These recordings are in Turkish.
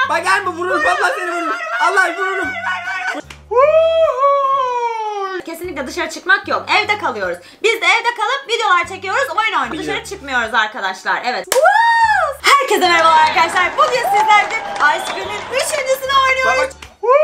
Bak gelme vururum. Allah seni vururum. Allah vururum. Kesinlikle dışarı çıkmak yok. Evde kalıyoruz. Biz de evde kalıp videolar çekiyoruz. Oyun oynuyoruz. Dışarı çıkmıyoruz arkadaşlar. Evet. Herkese merhabalar arkadaşlar. Bugün sizlerle Ice Cream'in 3.'sini oynuyoruz.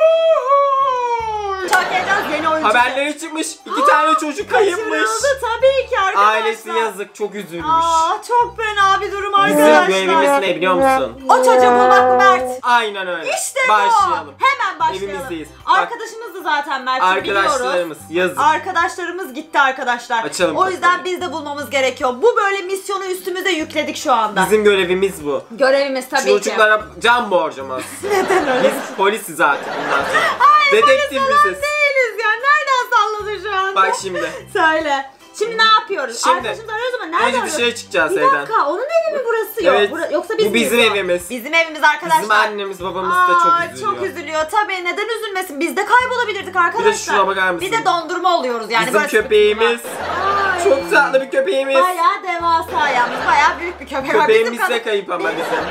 Çok heyecanlı, yeni oyuncu. Haberleri çıkmış. 2 tane çocuk kayıpmış. Kaçırıldı tabii ki arkadaşlar. Ailesi yazık, çok üzülmüş. Çok fena bir durum arkadaşlar. Bizim görevimiz ne biliyor musun? O çocuğu bulmak Mert. Aynen öyle. İşte başlayalım. bu. Hemen başlayalım. Evimizdeyiz. Arkadaşımızdı zaten Mert, biliyoruz. Arkadaşlarımız yazık. Arkadaşlarımız gitti arkadaşlar. Açalım o yüzden kapıyı. biz de bulmamız gerekiyor. Bu böyle misyonu üstümüze yükledik şu anda. Bizim görevimiz bu. Görevimiz tabii ki. Çocuklara can borcumuz. Neden öyle? Biz polisiz zaten bundan sonra. Hayır, Dedektif polis falan biziz. değiliz ya. Nereden salladın şu anda? Bak şimdi. Söyle. Şimdi ne yapıyoruz? Şimdi, Arkadaşımızı arıyoruz ama nerede önce arıyoruz? dışarı çıkacağız Bir evden. dakika, onun evi mi burası? Yok. Evet. Yoksa biz Bu bizim miyiz o? evimiz. Bizim evimiz arkadaşlar. Bizim annemiz babamız da çok üzülüyor. Çok üzülüyor. Tabii, neden üzülmesin? Biz de kaybolabilirdik arkadaşlar. Bir de şuna bakar mısın? Bir de dondurma oluyoruz yani. Bizim köpeğimiz. Çok tatlı bir köpeğimiz. Bayağı devasa yalnız. Bayağı büyük bir köpek var. Köpeğimiz de kayıp ama bizim.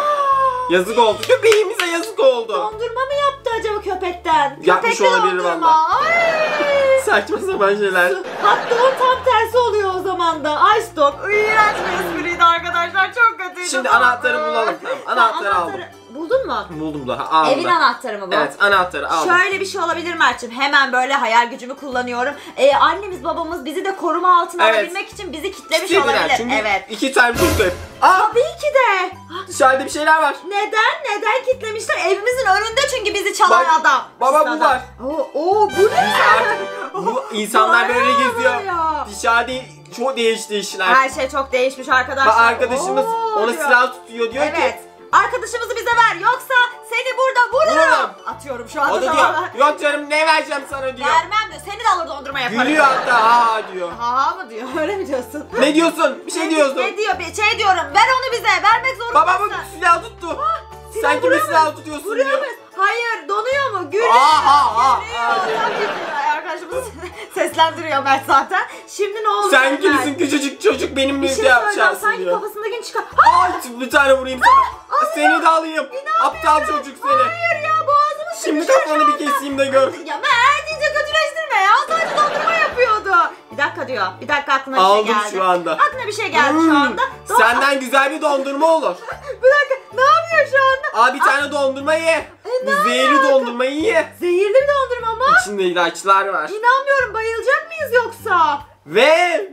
Yazık oldu. Köpeğimize yazık oldu. Dondurma mı yaptı acaba köpekten? Yapmış Köpekle olabilir dondurma. valla. Ay. Saçma sapan şeyler. Hatta o tam tersi oluyor o zaman da. Ice Dog. İğrenç bir espriydi arkadaşlar. Çok kötüydü. Şimdi anahtarı bulalım. Tamam, anahtarı aldım. Buldun mu? Buldum daha. Aldım. Evin anahtarı mı bu? Evet, anahtarı aldım. Şöyle bir şey olabilir Mert'ciğim. Hemen böyle hayal gücümü kullanıyorum. Annemiz babamız bizi de koruma altına alabilmek için bizi kitlemiş Kilitlediler. olabilir. Çünkü evet. 2 tane çocuk kayıp. Aa, Tabii ki de. dışarıda bir şeyler var. Neden? Neden kitlemişler? Evimizin önünde çünkü bizi çalan Bak, adam. baba Pis bu adam. var. Oo, bu ne? Bu insanlar böyle Bayağı geziyor. bayağı. Dışarıda çok değişti işler. Her şey çok değişmiş arkadaşlar. Bak arkadaşımız Oo, ona diyor. silah tutuyor diyor Evet. ki. Arkadaşımızı bize ver yoksa seni burada vururum. Vururum. Atıyorum şu anda. O da diyor yok canım ne vereceğim sana diyor. Vermem diyor. Seni de alır dondurma yaparım. Gülüyor hatta ha diyor. Ha mı diyor? Öyle mi diyorsun? Ne diyorsun? Bir şey diyorsun. Ne diyor? Bir şey diyorum. Ver onu bize. Vermek zorundasın. Baba bu silah tuttu. Sen kime silah tutuyorsun Vuruyor diyor. muyuz? Hayır. Donuyor mu? Gülüyor. Aha. Arkadaşımız seslendiriyor Mert zaten. Şimdi ne oldu? Sen kimsin küçücük çocuk benim Bir mi şey şey söyleyeceğim. yapacaksın Sanki diyor. kafasındakini çıkar. Ay bir tane vurayım sana. Seni de alayım. Aptal çocuk seni. Hayır ya, boğazımı Şimdi sıkıştı. kafanı bir keseyim de gör. Ya Mert, iyice kötüleştirme ya. Sadece dondurma yapıyordu. Bir dakika diyor. Bir dakika, aklına bir şey Aldım geldi. şu anda. Aklına bir şey geldi şu anda. Senden güzel bir dondurma olur. Bir dakika, ne yapıyor şu anda? Abi bir tane dondurma ye. Bu ne zehirli alaka? dondurmayı ye. Zehirli bir dondurma mı? İçinde ilaçlar var. İnanmıyorum, bayılacak mıyız yoksa? Ve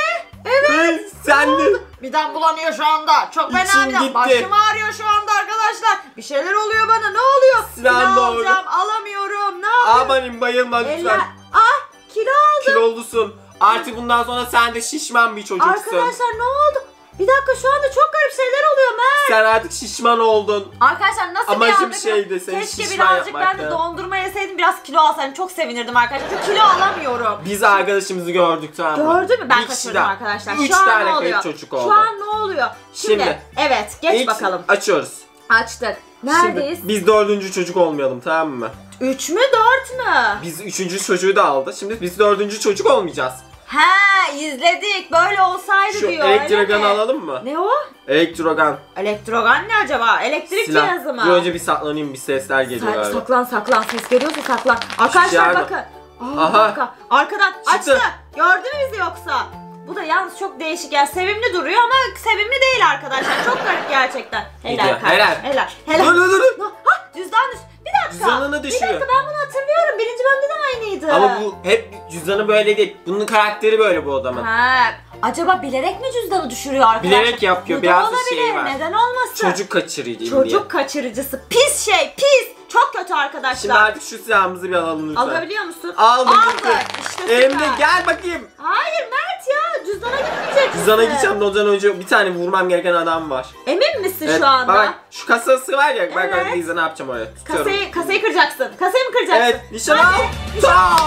Evet. sen de Midem bulanıyor şu anda. Çok fena İçim midem. gitti. Başım ağrıyor şu anda arkadaşlar. Bir şeyler oluyor bana. Ne oluyor? Silahım Kilo doğru. alacağım. Alamıyorum. Ne yapayım? abanim bayılma Eller. lütfen. Kilo aldım. Kilolusun. Artık bundan sonra sen de şişman bir çocuksun. Arkadaşlar ne oldu? Bir dakika, şu anda çok garip şeyler oluyor Mert. Sen artık şişman oldun. Arkadaşlar nasıl Amacım bir anda? şeydi, seni Keşke şişman birazcık ben de yapmaktı. dondurma yeseydim, biraz kilo alsaydım. Çok sevinirdim arkadaşlar. Çünkü kilo alamıyorum. Biz arkadaşımızı gördük tamam mı? Gördün mü? Ben Bir kaçırdım kişiden arkadaşlar. 3 Şu an tane ne oluyor? kayıp çocuk oldu. Şu an ne oluyor? Şimdi evet, geç İlk bakalım. açıyoruz. Açtık. Neredeyiz? Şimdi biz 4. çocuk olmayalım tamam mı? 3 mü 4 mü? Biz 3. çocuğu da aldı. Şimdi biz 4. çocuk olmayacağız. He, izledik. Böyle olsaydı Şu diyor. öyle elektroganı mi? alalım mı? Ne o? Elektrogan. Elektrogan ne acaba? Elektrik cihazı mı? Dur önce bir saklanayım, bir sesler geliyor galiba. Saklan. Ses geliyorsa saklan. Arkadaşlar Dışarıda. bakın. Aha. Bir dakika. Arkadan Çıktı. açtı. Gördü mü bizi yoksa? Bu da yalnız çok değişik ya. Sevimli duruyor ama sevimli değil arkadaşlar. Çok garip gerçekten. Gidiyor. Helal. Dur. Ha, cüzdan düş. Bir dakika. Cüzdanını düşürüyor. Bir dakika, ben bunu hatırlıyorum. Birinci bölümde de aynıydı. Ama bu hep cüzdanı böyle değil. Bunun karakteri böyle bu adamın. Ha, acaba bilerek mi cüzdanı düşürüyor arkadaşlar? Bilerek yapıyor. Bu da Biraz da olabilir. şey var. Neden olmasın? Çocuk kaçırıcı Çocuk kaçırıcısı. Pis şey, pis. Çok kötü arkadaşlar. Şimdi artık şu silahımızı bir alalım lütfen. Alabiliyor musun? Aldım. İşte Elimde süper. gel bakayım. Hayır Mert ya, cüzdana gitmeyeceksin. Cüzdana gideceğim de ondan önce bir tane vurmam gereken adam var. Emin misin Evet, şu anda? bak şu kasası var ya, bak Evet. Liza ne yapacağım oraya, tutuyorum. Kasayı kıracaksın. Kasayı mı kıracaksın? Evet, nişan al. Hadi. Tamam.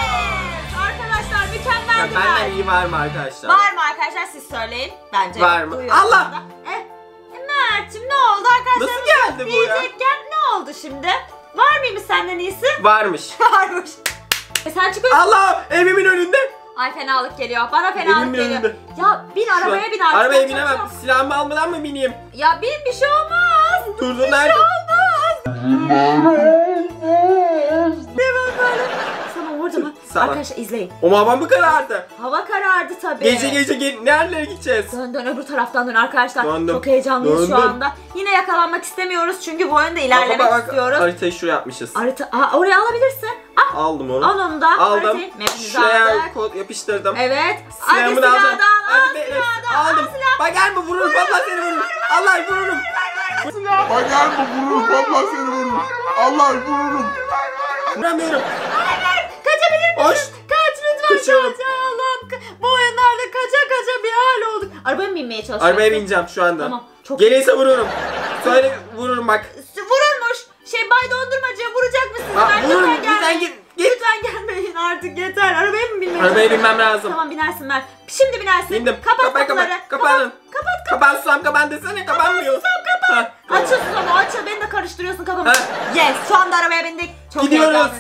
Yes! Arkadaşlar mükemmel Ya bir benden maç. iyi var mı arkadaşlar? Var mı arkadaşlar, siz söyleyin. Bence Var mı? duyuyorum Allah! şu anda. Mert'cim ne oldu arkadaşlar? Nasıl geldi bu ya? Diyecekken ne oldu şimdi? Var mıymış senden iyisi? Varmış. Varmış. Sen çıkıyorsun. Allah, evimin önünde. Ay, fenalık geliyor. Bana fenalık Evimin geliyor. önünde. Ya bin arabaya bin artık. Arabaya Çok binemem. çok. Silahımı almadan mı bineyim? Ya bin, bir şey olmaz. Dur Bir nerede? şey olmaz. Devam böyle. Sana orada mı? Sana. Arkadaşlar izleyin. O hava mı karardı? Hava karardı tabii. Gece nerelere gideceğiz? Dön öbür taraftan dön arkadaşlar. Döndüm. Çok heyecanlıyız şu Döndüm. anda. Yine yakalanmak istemiyoruz çünkü bu oyunda ilerlemek istiyoruz. Haritayı şuraya yapmışız. Oraya alabilirsin. Aldım onu. Al onu da. Aldım. Map'imizi Şuraya aldık. kod yapıştırdım. Evet. Silahımı Hadi da aldım. silahı da al. Hadi Al be, silahı da al. aldım. Al silahı. Bak gelme vururum. Vallahi seni vururum. Allah vururum. Bak gelme vururum. Vallahi seni vururum. Allah vururum. Vuramıyorum. Hayır. Kaçabilir misin? Hoş. Kaç lütfen Kaçıyorum. kaç. Ay Allah'ım. Bu oyunlarda kaça bir hal olduk. Arabaya mı binmeye çalışıyorsun? Arabaya bineceğim şu anda. Tamam, çok Gelirse vururum. Söyle vururum bak. Vururmuş. Bay Dondurmacı'ya vuracak mısın? Ha, vururum. Lütfen Lütfen gelmeyin. git. Lütfen gelmeyin artık yeter. Arabaya mı binmeye Arabaya binmem lazım. Tamam binersin Mert. Şimdi binersin. Bindim. Kapat kapıları. Kapanın. Kapat. Kapan susam kapan desene kapanmıyor. Kapat. Ha, Açıl ama açıl. Beni de karıştırıyorsun kafamı. Ha. Yes. Şu anda arabaya bindik. Çok Gidiyoruz. heyecanlı.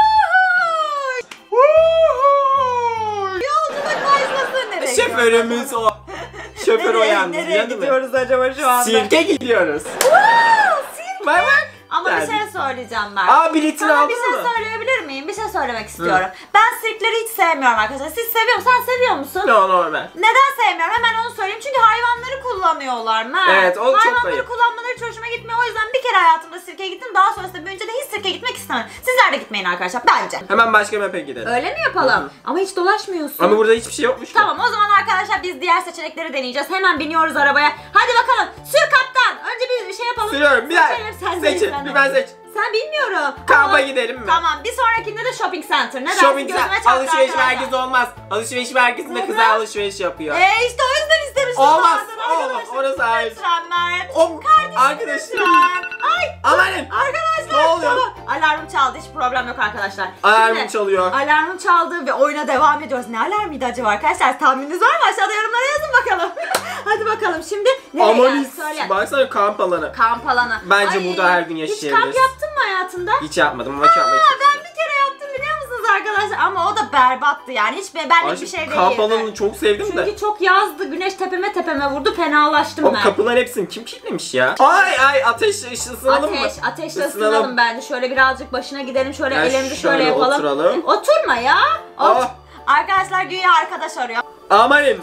Woohoo! Yolculuk başlasın. Nereye Şoförümüz o. Şoför o yalnız. Nereye biliyor musun? gidiyoruz acaba şu anda? Sirke gidiyoruz. Sirke. Bak bak. Ama Yani. bir şey söyleyeceğim ben. Aa biletini Sana aldın bir şey mı? söyleyebilir miyim? Bir şey söylemek istiyorum. Ben sirkleri hiç sevmiyorum arkadaşlar. Siz seviyor musunuz? Sen seviyor musun? No normal. Neden sevmiyorum? Hemen onu söyleyeyim. Çünkü hayvanları kullanıyorlar. Evet, o çok hayvanları ayıp. kullanmaları hiç hoşuma gitmiyor. O yüzden bir kere hayatımda sirkeye gittim. Daha sonrasında büyünce de hiç sirkeye gitmek istemem. Sizler de gitmeyin arkadaşlar. Bence. Hemen başka map'e gidelim. Öyle mi yapalım? Ama hiç dolaşmıyorsun. Ama burada hiçbir şey yokmuş ki. Tamam o zaman arkadaşlar biz diğer seçenekleri deneyeceğiz. Hemen biniyoruz arabaya. Hadi bakalım. Sür kaptan. Önce bir şey yapalım. Sürüyorum. Bir daha. Seçelim, sen değil, Seçin. sen Bir de. ben seç. Sen bilmiyorum. Kampa Ama- gidelim mi? Tamam bir sonrakinde de shopping center. Ne dersin? Shopping Gözüme çarptı alışveriş arkadaşlar. merkezi olmaz. Alışveriş merkezinde Neden? kızlar alışveriş yapıyor. İşte o yüzden istemiştim. Olmaz, zaten olmaz. arkadaşlar. Orası hariç. Lütfen Mert. O arkadaşlar. Lütfen. Ay. Amanın. Arkadaşlar. Ne oluyor? Tamam. Alarmım çaldı. Hiç problem yok arkadaşlar. Alarmım Şimdi, çalıyor. Alarmım çaldı ve oyuna devam ediyoruz. Ne alarmıydı acaba arkadaşlar? Tahmininiz var mı? Aşağıda yorumlara yazın bakalım. Hadi bakalım. Şimdi nereye geldik? Amanis. Söyle. Baksana kamp alanı. Kamp alanı. Bence burada her gün Hiç yaşayabiliriz. kamp yaptın mı hayatında? Hiç yapmadım ama hiç yapmayı çok Ben istiyorum. bir kere yaptım biliyor musunuz arkadaşlar? Ama o da berbattı yani. Hiç benlik bir şey değildi. Kamp alanını çok sevdim de. Çünkü çok yazdı. Güneş tepeme vurdu. Fenalaştım O ben. kapıların hepsini kim kilitlemiş ya? Ay ateş ısınalım mı? Ateşle ısınalım bence. Şöyle birazcık başına gidelim. Şöyle Ya elimizi şöyle şöyle yapalım. oturalım. Oturma ya. Ah. Arkadaşlar güya arkadaş arıyor. Amanın.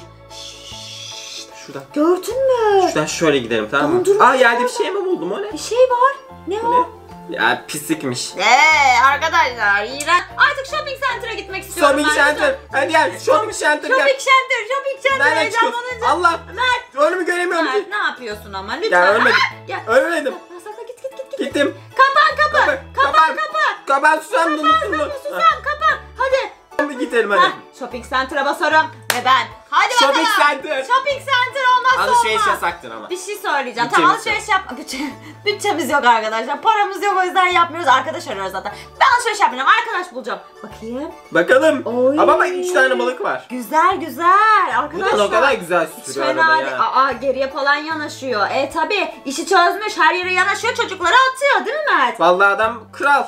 Şuradan. Gördün mü? Şuradan şöyle gidelim tamam mı? Dondurma Aa yerde bir orada. şey mi buldum o ne? Bir şey var. Ne Bu o? ne? Ya pislikmiş. Arkadaşlar iğrenç. Artık shopping center'a gitmek istiyorum. Shopping ben. center. Hadi gel shopping center gel. Shopping center Nereden çıkıyorsun? heyecanlanınca. Allah. Mert. Önümü göremiyorum Mert ki. ne yapıyorsun ama lütfen. Gel ölmedim. Gel. Ölmedim. Sakla git. Gittim. Kapan kapı. Kapan. Kapı. Kapan susam da unuttun mu? Susam kapan. Hadi. Hadi gidelim Heh, hadi. shopping center'a basarım ve ben. Hadi Shopping bakalım. center. Shopping center olmazsa Alışveriş olmaz. yasaktır ama. Bir şey söyleyeceğim. Bütçemiz Tamam alışveriş yapma. Bütçemiz yok arkadaşlar. Paramız yok o yüzden yapmıyoruz. Arkadaş arıyoruz zaten. Ben alışveriş yapmayacağım. Arkadaş bulacağım. Bakayım. Bakalım. Oy. Ama bak 3 tane balık var. Güzel arkadaşlar. Bu da o kadar güzel Hiç sürüyor fena araba değil. ya. Aa geriye falan yanaşıyor. Tabi işi çözmüş. Her yere yanaşıyor. Çocukları atıyor değil mi Mert? Vallahi adam kral.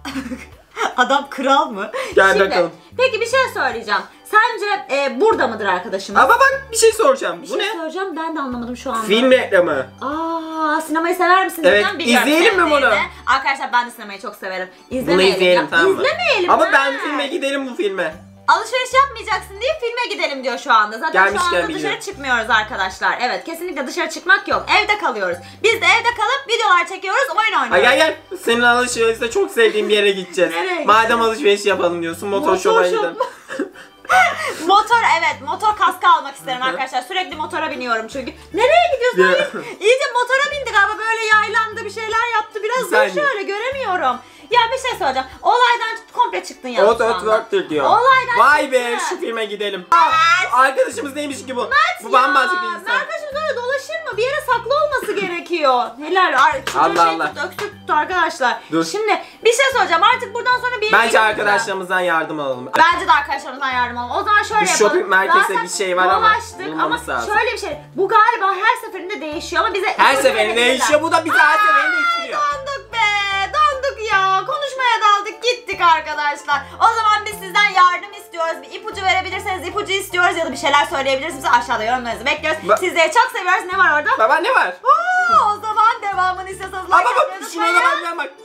Adam kral mı? Gel Şimdi, bakalım. peki bir şey söyleyeceğim. Sence burada mıdır arkadaşımız? Ama bak bir şey soracağım. Bir Bu şey ne? söyleyeceğim ben de anlamadım şu anda. Film reklamı. Sinemayı sever misin? Evet, diyeceğim, biliyorum izleyelim mi bunu? sevdiğini. Arkadaşlar ben de sinemayı çok severim. Bunu İzlemeyelim. izleyelim ya. tamam mı? İzlemeyelim. Ama ha. ben filme gidelim bu filme. Alışveriş yapmayacaksın diye filme gidelim diyor şu anda. Zaten Gelmişken şu anda biliyorum. dışarı çıkmıyoruz arkadaşlar. Evet kesinlikle dışarı çıkmak yok. Evde kalıyoruz. Biz de evde kalıp videolar çekiyoruz, oyun Ha oynuyoruz. gel. Senin alışverişte çok sevdiğim bir yere gideceğiz. Nereye Madem gideceğiz? alışveriş yapalım diyorsun motor Motor shop'a shop gidelim. mu? motor kaskı almak isterim arkadaşlar. Sürekli motora biniyorum çünkü. Nereye gidiyorsun? Ya. İyice motora bindik ama böyle yaylandı bir şeyler yaptı. Biraz Bir dur saniye. şöyle göremiyorum. Ya bir şey söyleyeceğim. Olaydan komple çıktın yalnız şu anda. Ototwork'tür diyor. Olaydan Vay be çıktı. şu filme gidelim. Arkadaşımız neymiş ki bu? Bu bambaşka bir insan. Arkadaşımız öyle dolaşır mı? Bir yere saklı olması gerekiyor. Helal. Çocuğun Allah şey Allah. tuttu, öksürük tuttu arkadaşlar. Dur. Şimdi bir şey söyleyeceğim. Artık buradan sonra bir yere Bence gitmemiz arkadaşlarımızdan yardım alalım. Bence de arkadaşlarımızdan yardım alalım. O zaman şöyle Bir yapalım. shopping merkezde Zaten bir şey var ama dolaştık bulmamız ama lazım. şöyle bir şey. Bu galiba her seferinde değişiyor ama bize Her ipucu seferinde verebilirler. değişiyor. Bu da bizi her seferinde istiyor. Donduk be. Donduk ya. Konuşmaya daldık gittik arkadaşlar. O zaman biz sizden yardım istiyoruz. Bir ipucu verebilirseniz ipucu istiyoruz ya da bir şeyler söyleyebilirsiniz. Aşağıda yorumlarınızı bekliyoruz. Sizleri çok seviyoruz. Ne var orada? Baba ne var? O zaman devam devamını istiyorsanız like Ama atmayı bak şuna da unutmayın. benden bak.